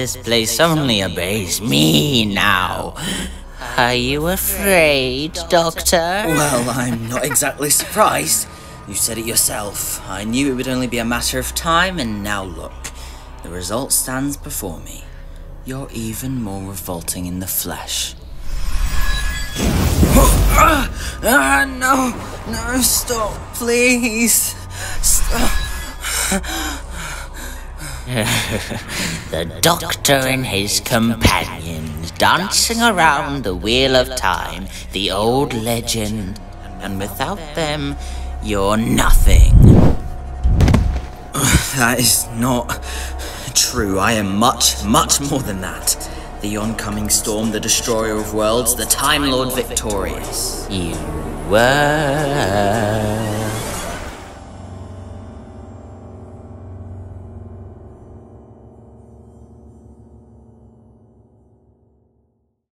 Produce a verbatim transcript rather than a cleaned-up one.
this place only obeys me now. Are you afraid, Doctor? Well, I'm not exactly surprised. You said it yourself. I knew it would only be a matter of time, and now look. The result stands before me. You're even more revolting in the flesh. Ah, no, no, stop, please. Stop. The Doctor and his companions dancing around the Wheel of Time, the old legend, and without them, you're nothing. That is not true. I am much, much more than that. The oncoming storm, the destroyer of worlds, the Time Lord victorious. You were...